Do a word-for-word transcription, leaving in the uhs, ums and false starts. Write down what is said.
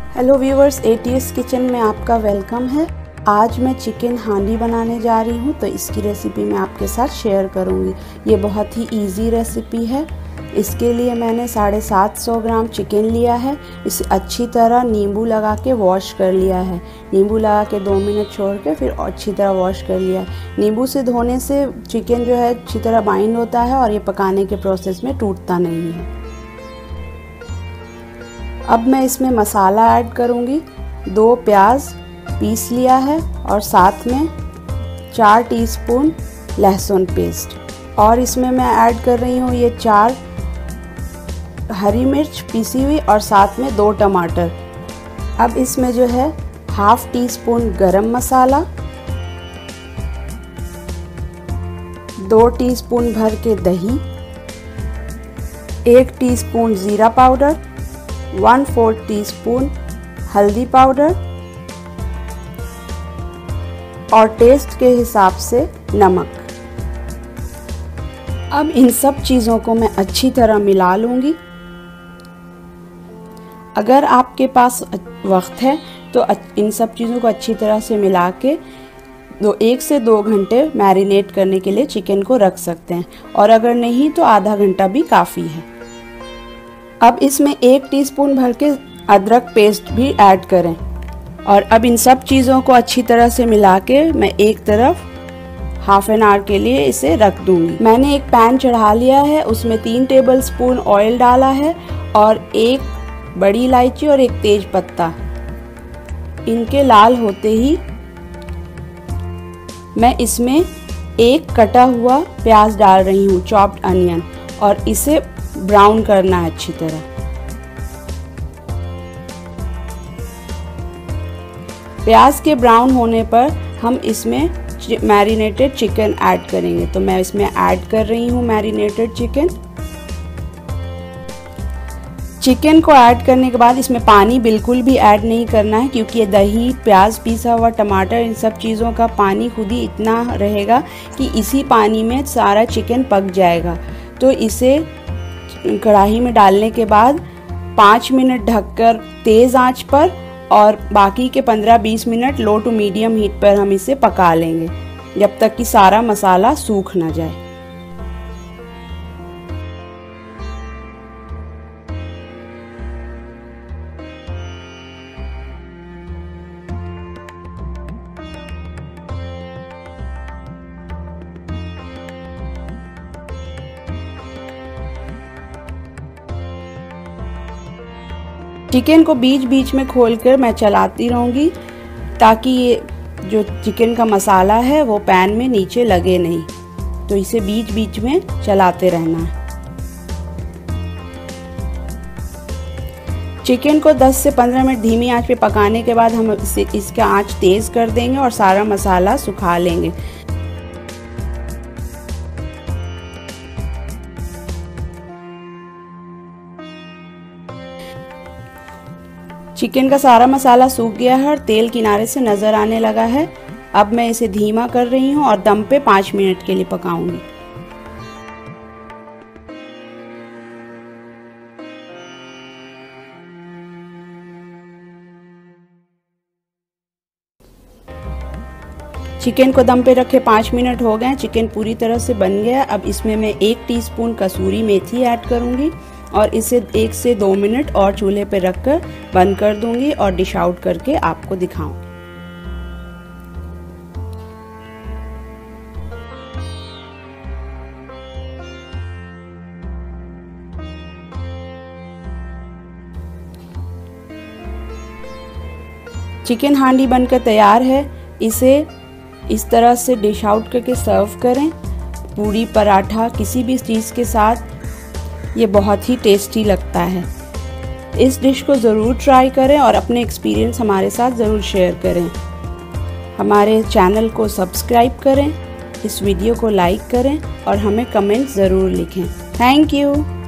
Hello viewers, ATS kitchen में आपका welcome है। आज मैं चिकन हांडी बनाने जा रही हूँ, तो इसकी रेसिपी मैं आपके साथ शेयर करूँगी। ये बहुत ही इजी रेसिपी है। इसके लिए मैंने साढ़े सात सौ ग्राम चिकन लिया है। इसे अच्छी तरह नींबू लगा के वॉश कर लिया है। नींबू लगा के दो मिनट छोड़ के फिर अच्छी तरह वॉश कर लिया है। नींबू से धोने से चिकन जो है अच्छी तरह बाइंड होता है और ये पकाने के प्रोसेस में टूटता नहीं है। अब मैं इसमें मसाला ऐड करूँगी। दो प्याज पीस लिया है और साथ में चार टीस्पून लहसुन पेस्ट, और इसमें मैं ऐड कर रही हूँ ये चार हरी मिर्च पीसी हुई और साथ में दो टमाटर। अब इसमें जो है हाफ टी स्पून गरम मसाला, दो टीस्पून भर के दही, एक टीस्पून जीरा powder, one fourth teaspoon हल्दी पाउडर और टेस्ट के हिसाब से नमक। अब इन सब चीज़ों को मैं अच्छी तरह मिला लूँगी। अगर आपके पास वक्त है तो इन सब चीज़ों को अच्छी तरह से मिला के दो एक से दो घंटे मैरिनेट करने के लिए चिकन को रख सकते हैं, और अगर नहीं तो आधा घंटा भी काफ़ी है। अब इसमें एक टीस्पून भर के अदरक पेस्ट भी ऐड करें, और अब इन सब चीज़ों को अच्छी तरह से मिला के मैं एक तरफ हाफ एन आवर के लिए इसे रख दूंगी। मैंने एक पैन चढ़ा लिया है, उसमें तीन टेबलस्पून ऑयल डाला है और एक बड़ी इलायची और एक तेज पत्ता। इनके लाल होते ही मैं इसमें एक कटा हुआ प्याज डाल रही हूँ, चॉप्ड अनियन, और इसे ब्राउन करना है अच्छी तरह। प्याज के ब्राउन होने पर हम इसमें मैरिनेटेड चिकन ऐड करेंगे। तो मैं इसमें ऐड कर रही हूँ मैरिनेटेड चिकन। चिकन को ऐड करने के बाद इसमें पानी बिल्कुल भी ऐड नहीं करना है, क्योंकि ये दही, प्याज, पिसा हुआ टमाटर, इन सब चीज़ों का पानी खुद ही इतना रहेगा कि इसी पानी में सारा चिकन पक जाएगा। तो इसे कढ़ाई में डालने के बाद पाँच मिनट ढककर तेज़ आंच पर और बाकी के पंद्रह बीस minute low to medium heat पर हम इसे पका लेंगे, जब तक कि सारा मसाला सूख ना जाए। चिकन को बीच बीच में खोलकर मैं चलाती रहूँगी, ताकि ये जो चिकन का मसाला है वो पैन में नीचे लगे नहीं। तो इसे बीच बीच में चलाते रहना है। चिकन को दस से पंद्रह मिनट धीमी आंच पे पकाने के बाद हम इसे इसका आंच तेज़ कर देंगे और सारा मसाला सुखा लेंगे। चिकन का सारा मसाला सूख गया है और तेल किनारे से नज़र आने लगा है। अब मैं इसे धीमा कर रही हूँ और दम पे पाँच मिनट के लिए पकाऊंगी। चिकन को दम पे रखे पाँच मिनट हो गए। चिकन पूरी तरह से बन गया। अब इसमें मैं एक टीस्पून कसूरी मेथी ऐड करूँगी और इसे एक से दो मिनट और चूल्हे पर रखकर बंद कर दूंगी और डिश आउट करके आपको दिखाऊंगी। चिकन हांडी बनकर तैयार है। इसे इस तरह से डिश आउट करके सर्व करें, पूरी, पराठा, किसी भी चीज़ के साथ। ये बहुत ही टेस्टी लगता है। इस डिश को ज़रूर ट्राई करें और अपने एक्सपीरियंस हमारे साथ ज़रूर शेयर करें। हमारे चैनल को सब्सक्राइब करें, इस वीडियो को लाइक करें और हमें कमेंट ज़रूर लिखें। Thank you.